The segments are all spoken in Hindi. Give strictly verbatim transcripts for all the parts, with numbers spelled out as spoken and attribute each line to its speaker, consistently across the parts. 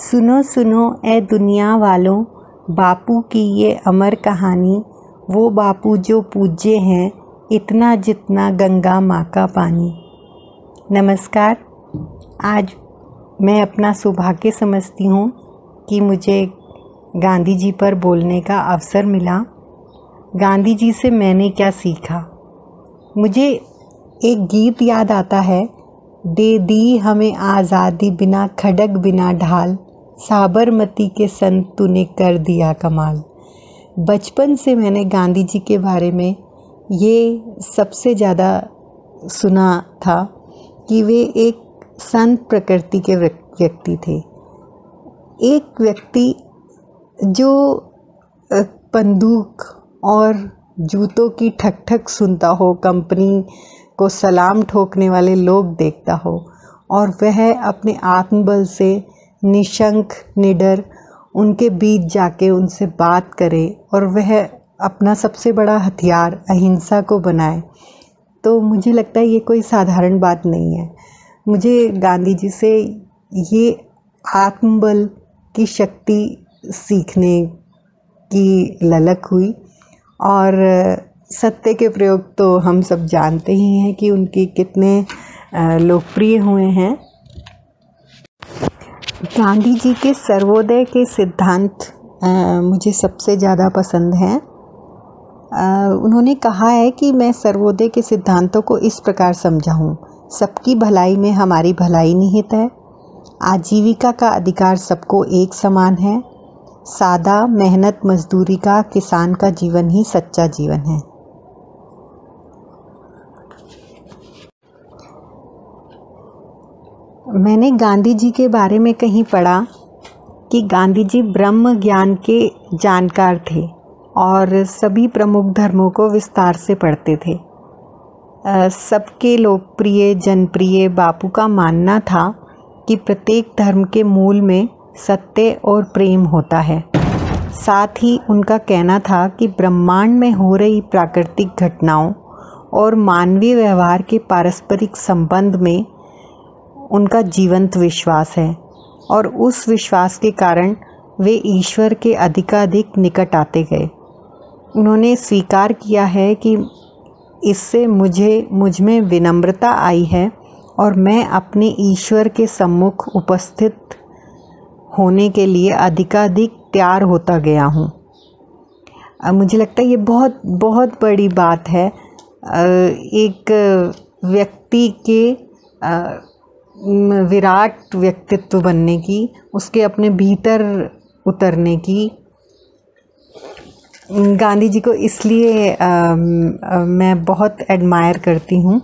Speaker 1: सुनो सुनो ए दुनिया वालों, बापू की ये अमर कहानी। वो बापू जो पूज्य हैं, इतना जितना गंगा माँ का पानी। नमस्कार। आज मैं अपना सौभाग्य समझती हूँ कि मुझे गांधी जी पर बोलने का अवसर मिला। गांधी जी से मैंने क्या सीखा? मुझे एक गीत याद आता है, दे दी हमें आज़ादी बिना खड़ग बिना ढाल, साबरमती के संग तूने कर दिया कमाल। बचपन से मैंने गांधी जी के बारे में ये सबसे ज़्यादा सुना था कि वे एक संत प्रकृति के व्यक्ति थे। एक व्यक्ति जो बंदूक और जूतों की ठक ठक सुनता हो, कंपनी को सलाम ठोकने वाले लोग देखता हो, और वह अपने आत्मबल से निशंक निडर उनके बीच जाके उनसे बात करे और वह अपना सबसे बड़ा हथियार अहिंसा को बनाए, तो मुझे लगता है ये कोई साधारण बात नहीं है। मुझे गांधी जी से ये आत्मबल की शक्ति सीखने की ललक हुई। और सत्य के प्रयोग तो हम सब जानते ही हैं कि उनके कितने लोकप्रिय हुए हैं। गांधी जी के सर्वोदय के सिद्धांत मुझे सबसे ज़्यादा पसंद हैं। उन्होंने कहा है कि मैं सर्वोदय के सिद्धांतों को इस प्रकार समझा हूँ। सबकी भलाई में हमारी भलाई निहित है। आजीविका का अधिकार सबको एक समान है। सादा मेहनत मजदूरी का किसान का जीवन ही सच्चा जीवन है। मैंने गांधी जी के बारे में कहीं पढ़ा कि गांधी जी ब्रह्म ज्ञान के जानकार थे और सभी प्रमुख धर्मों को विस्तार से पढ़ते थे। सबके लोकप्रिय जनप्रिय बापू का मानना था कि प्रत्येक धर्म के मूल में सत्य और प्रेम होता है। साथ ही उनका कहना था कि ब्रह्मांड में हो रही प्राकृतिक घटनाओं और मानवीय व्यवहार के पारस्परिक संबंध में उनका जीवंत विश्वास है, और उस विश्वास के कारण वे ईश्वर के अधिकाधिक निकट आते गए। उन्होंने स्वीकार किया है कि इससे मुझे मुझ में विनम्रता आई है और मैं अपने ईश्वर के सम्मुख उपस्थित होने के लिए अधिकाधिक तैयार होता गया हूँ। मुझे लगता है ये बहुत बहुत बड़ी बात है एक व्यक्ति के विराट व्यक्तित्व बनने की, उसके अपने भीतर उतरने की। गांधी जी को इसलिए आ, आ, मैं बहुत एडमायर करती हूँ।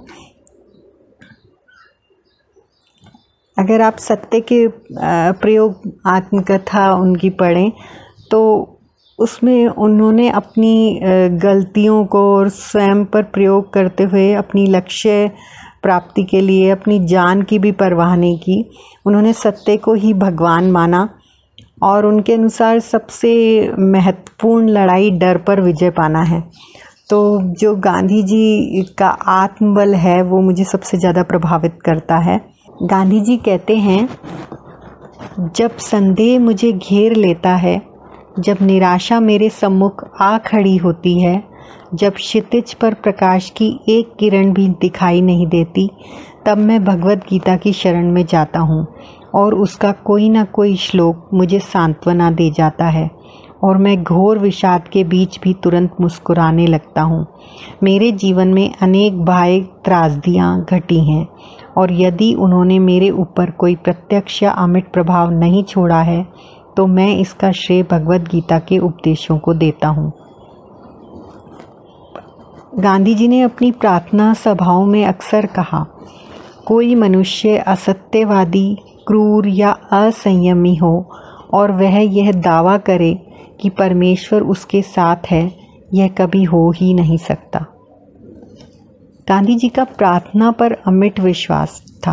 Speaker 1: अगर आप सत्य के प्रयोग आत्मकथा उनकी पढ़ें तो उसमें उन्होंने अपनी गलतियों को और स्वयं पर प्रयोग करते हुए अपनी लक्ष्य प्राप्ति के लिए अपनी जान की भी परवाह नहीं की। उन्होंने सत्य को ही भगवान माना और उनके अनुसार सबसे महत्वपूर्ण लड़ाई डर पर विजय पाना है। तो जो गांधी जी का आत्मबल है वो मुझे सबसे ज़्यादा प्रभावित करता है। गांधी जी कहते हैं, जब संदेह मुझे घेर लेता है, जब निराशा मेरे सम्मुख आ खड़ी होती है, जब क्षितिज पर प्रकाश की एक किरण भी दिखाई नहीं देती, तब मैं भगवत गीता की शरण में जाता हूँ और उसका कोई ना कोई श्लोक मुझे सांत्वना दे जाता है और मैं घोर विषाद के बीच भी तुरंत मुस्कुराने लगता हूँ। मेरे जीवन में अनेक बाह्य त्रासदियाँ घटी हैं और यदि उन्होंने मेरे ऊपर कोई प्रत्यक्ष या अमिट प्रभाव नहीं छोड़ा है तो मैं इसका श्रेय भगवत गीता के उपदेशों को देता हूँ। गांधी जी ने अपनी प्रार्थना सभाओं में अक्सर कहा, कोई मनुष्य असत्यवादी, क्रूर या असंयमी हो और वह यह दावा करे कि परमेश्वर उसके साथ है, यह कभी हो ही नहीं सकता। गांधी जी का प्रार्थना पर अमिट विश्वास था।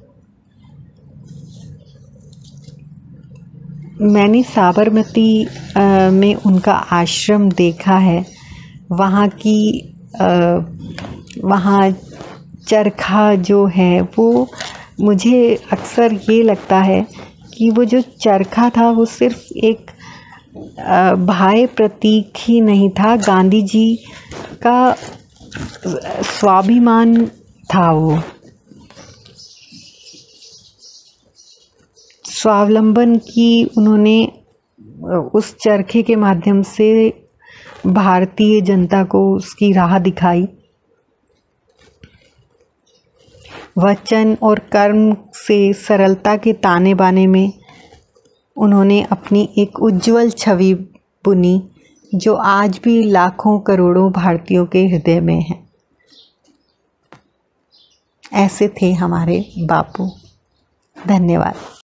Speaker 1: मैंने साबरमती में उनका आश्रम देखा है। वहाँ की वहाँ चरखा जो है वो मुझे अक्सर ये लगता है कि वो जो चरखा था वो सिर्फ एक बाह्य प्रतीक ही नहीं था, गांधी जी का स्वाभिमान था। वो स्वावलंबन की उन्होंने उस चरखे के माध्यम से भारतीय जनता को उसकी राह दिखाई। वचन और कर्म से सरलता के ताने बाने में उन्होंने अपनी एक उज्जवल छवि बुनी, जो आज भी लाखों करोड़ों भारतीयों के हृदय में है। ऐसे थे हमारे बापू। धन्यवाद।